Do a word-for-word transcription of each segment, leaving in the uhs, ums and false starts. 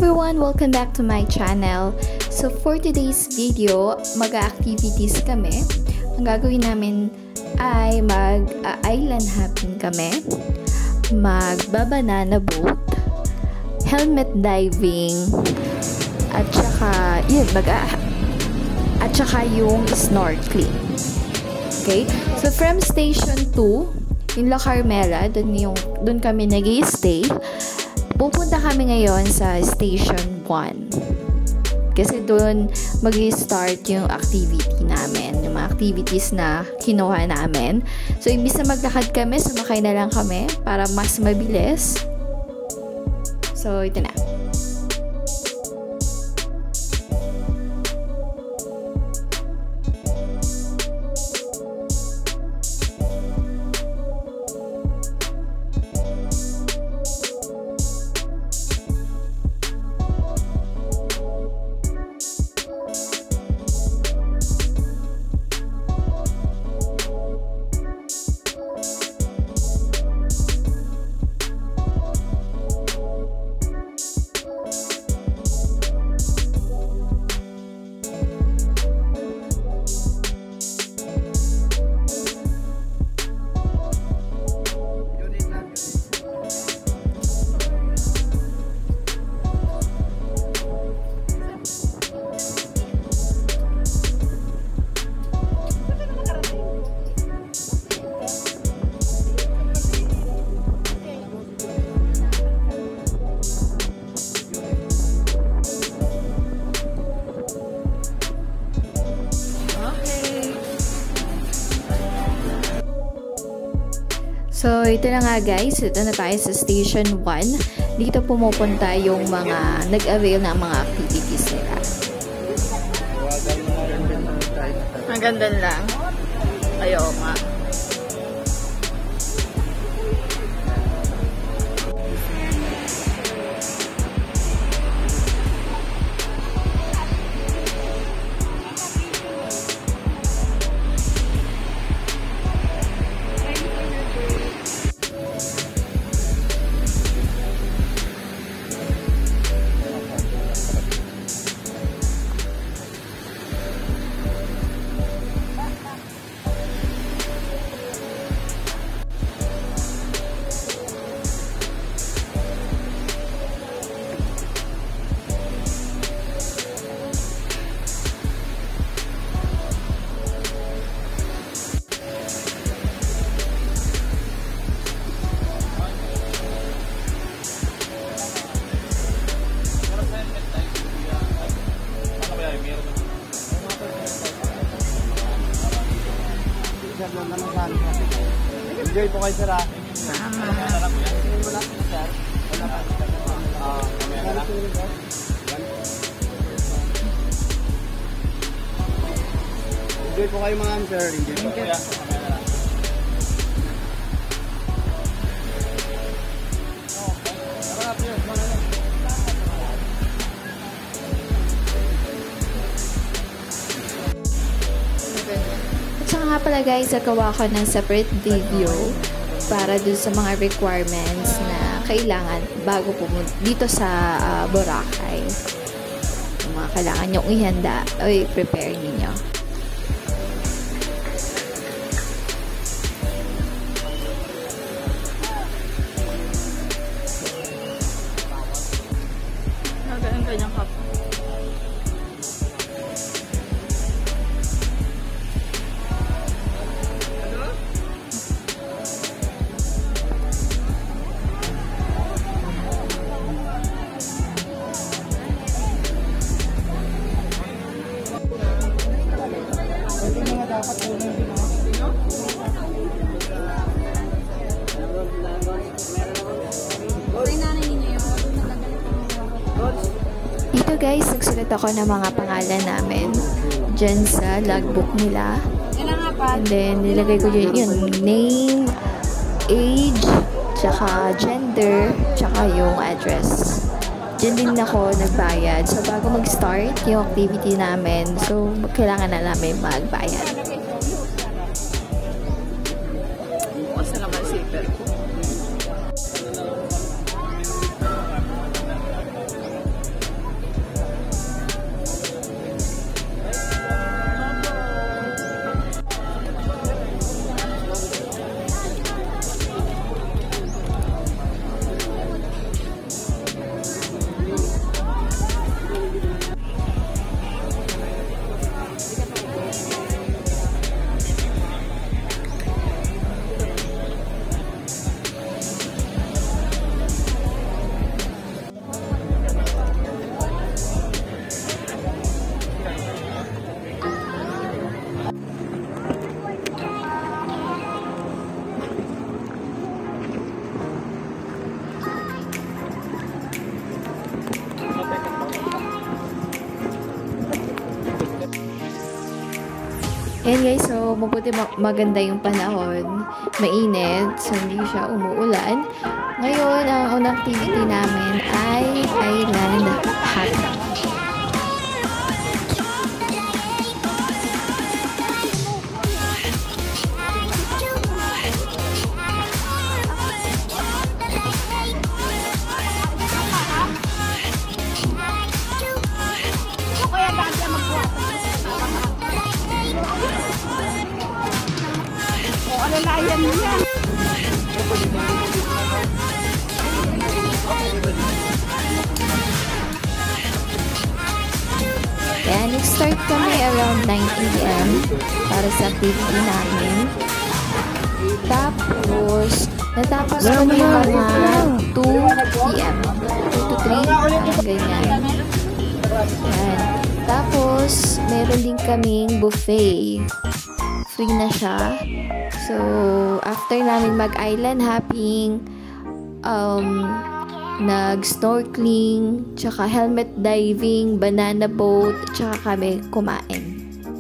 everyone! Welcome back to my channel. So for today's video, mag-activities kami. Ang gagawin namin ay mag-island hopping kami, mag-banana boat, helmet diving, at saka yun, mag at saka yung snorkeling. Okay? So from station two, yung La Carmela, dun, yung, dun kami nag-i-stay. Pupunta kami ngayon sa station one. Kasi dun mag-i-start yung activity namin, yung mga activities na kinuha namin. So imbis na maglakad kami, sumakay na lang kami para mas mabilis. So ito na. So, ito na nga guys. Ito na tayo sa station one. Dito pumupunta yung mga nag-avail ng mga activities nila. Ang ganda lang. Ayaw nga. Enjoy po kayo, sir, ha? Enjoy po kayo, mga sir. Enjoy po kayo. Nga pala guys, nagawa ko ng separate video para dun sa mga requirements na kailangan bago pumunta dito sa uh, Boracay. Yung mga kailangan nyong ihanda o i-prepare ninyo. Ang kanyang cup. Dito guys, nagsulat ako ng mga pangalan namin dyan sa logbook nila. And then, nilagay ko dyan yun, name, age, tsaka gender, tsaka yung address. Dyan din ako nagbayad. So, bago mag-start yung activity namin, so, kailangan na namin magbayad. Bukas na naman zipper ko. Ayan guys, so mabuti ma- maganda yung panahon. Mainit, so hindi siya umuulan. Ngayon, ang unang activity namin ay island hopping. Alalayan niya. Kaya nag-start kami around nine a m para sa activity namin. Tapos, natapos kami mga two p m two to three, ganyan. Yan. Tapos, meron din kaming buffet. Free na siya. So, after namin mag-island hopping, um, nag-snorkeling, tsaka helmet diving, banana boat, tsaka kami kumain.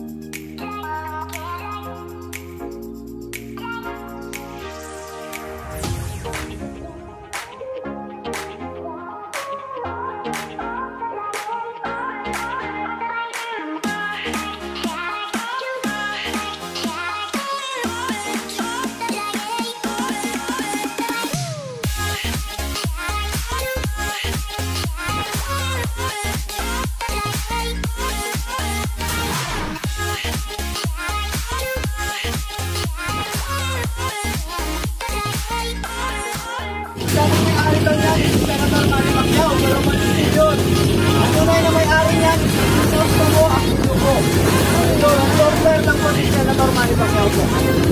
Tunay na may-ari niyan, sa gusto mo, ang gusto ko. So, ang order ng posisyon na normal ipagyaw ko.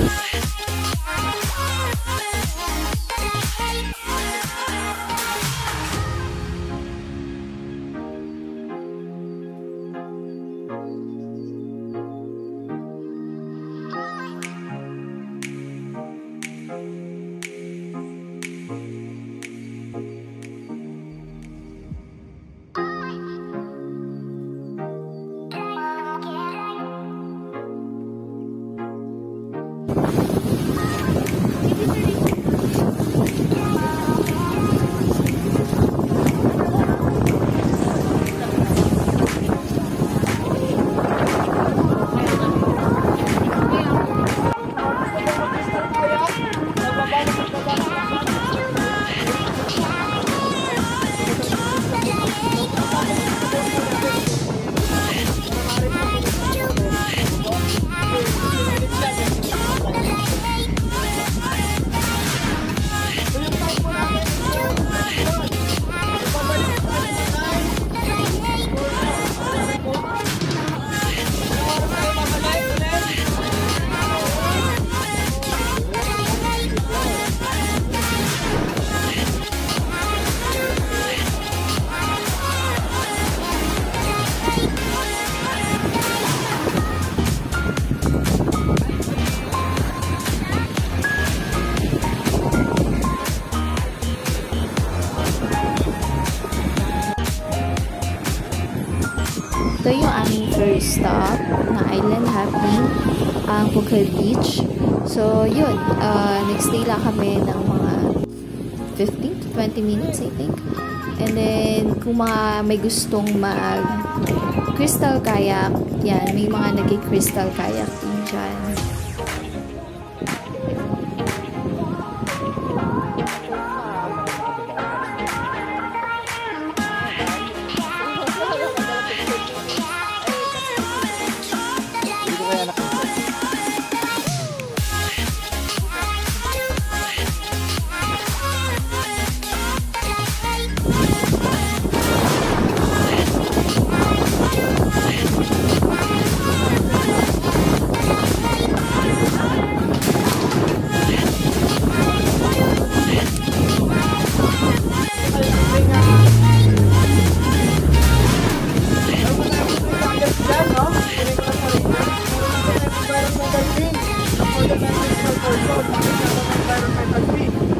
Ito yung aming first stop na island hopping, ang Phuket Beach. So, yun. Uh, nag-stay lang kami ng mga fifteen to twenty minutes, I think. And then, kung mga may gustong mag-crystal kayak, yan, may mga nag-crystal kayak din dyan.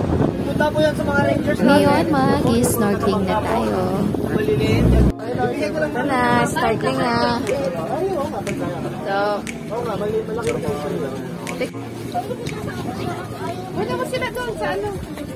Punta po yan sa mga rangers natin. Ngayon, mag-snorkeling na tayo. Maliliit. Ibigay ko Ito na, startling na. So, Oo nga, malaki malaki na kayo. wala mo sila doon sa ano.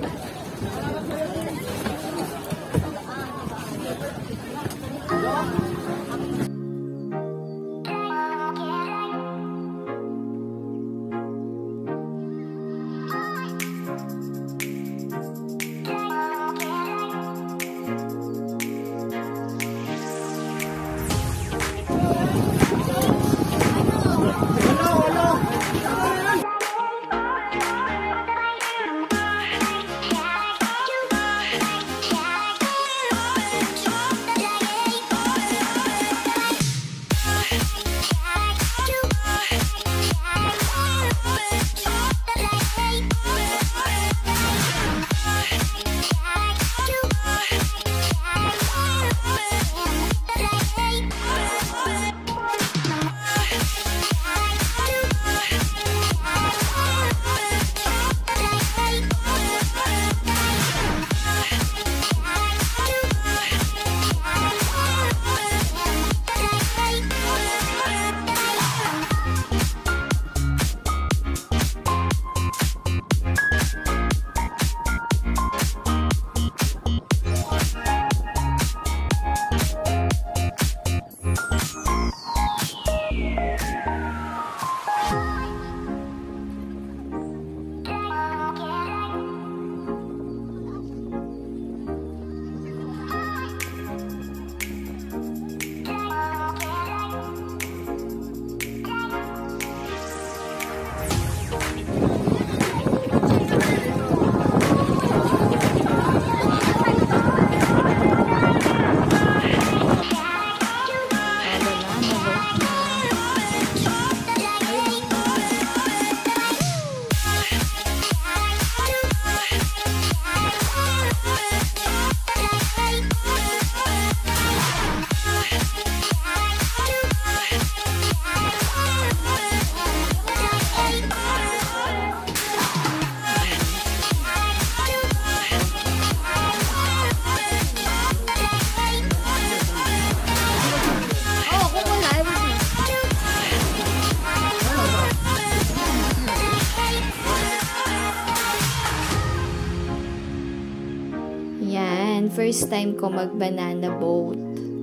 Yan, first time ko mag-banana boat.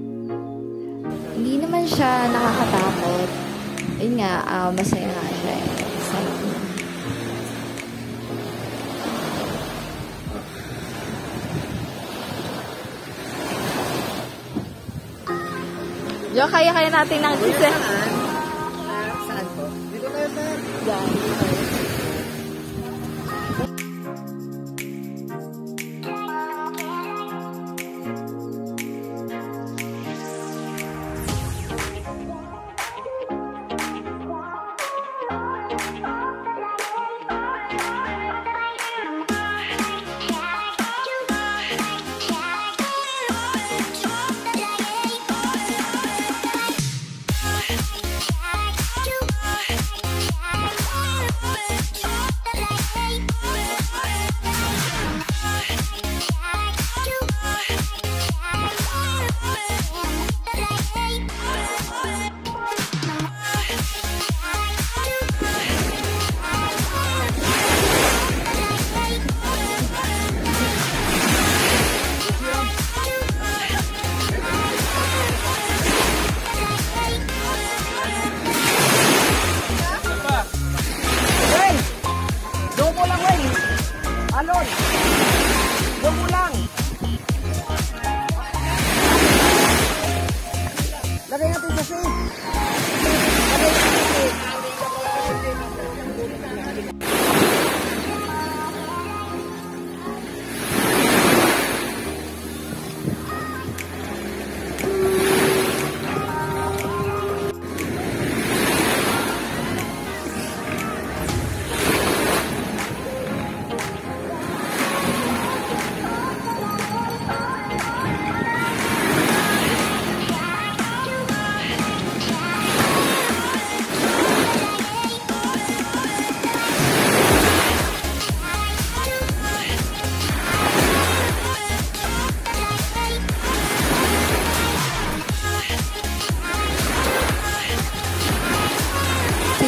Hindi naman siya nakakatakot. Yun nga, uh, masaya nga siya. Masaya. Jo, kaya-kaya natin ng isa. Saan po? Dito tayo, sir. Yan.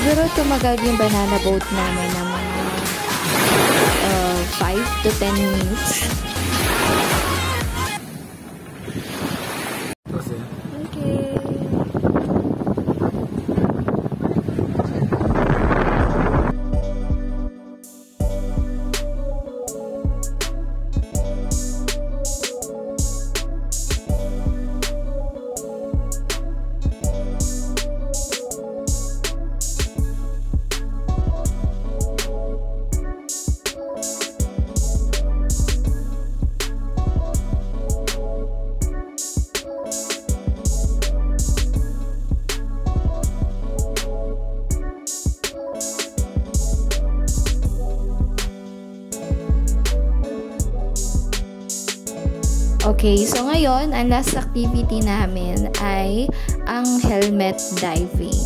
Siguro tumagal yung banana boat namin ng mga uh, five to ten minutes. Okay. Okay, so ngayon, ang last activity namin ay ang helmet diving.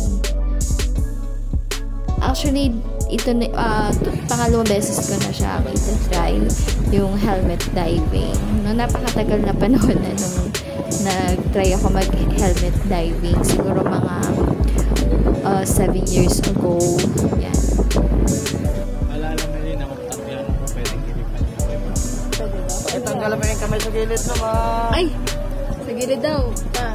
Actually, ito uh, pangalawang beses ko na siya ita-try yung helmet diving. No, napakatagal na panahon na nung nag-try ako mag-helmet diving. Siguro mga uh, seven years ago. Yan. Alala mo rin na magtakyan mo pwedeng kilipan niya. Pakitanggal mo yung kamay sa gilid naman. Ay! Sa gilid daw. Pa.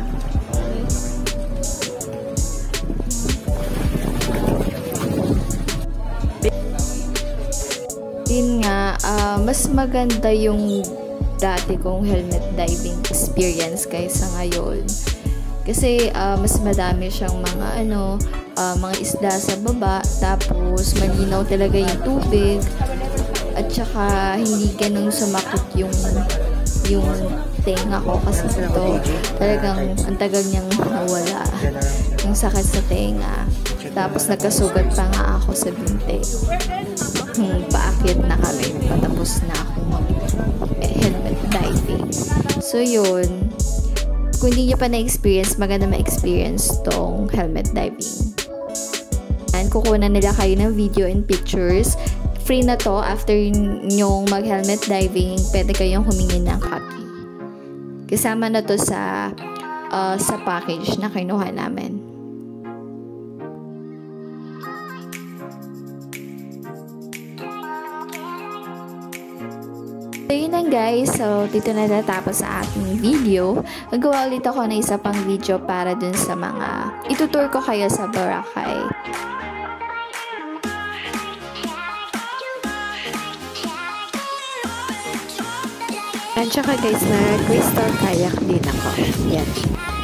Yun nga, uh, mas maganda yung dati kong helmet diving experience kaysa ngayon. Kasi uh, mas madami siyang mga ano, uh, mga isda sa baba, tapos malinaw talaga yung tubig, at saka hindi ganun sumakit yung yung tenga ko kasi ito talagang ang tagal niyang nawala yung sakit sa tenga. Tapos nagkasugat pa nga ako sa binte. Hmm, paakyat na kami, patapos na ako mag-helmet diving. So yun, kung hindi nyo pa na-experience, maganda ma-experience tong helmet diving. And kukunan nila kayo ng video and pictures. Free na to. After nyong mag-helmet diving, pwede kayong humingi ng copy. Kasama na to sa uh, sa package na kinuha namin. So yun lang guys, so dito na natapos sa ating video. Magawa ulit ako na isa pang video para dun sa mga itutour ko kayo sa Boracay. At saka guys, nag-crystal kayak din ako. Yan.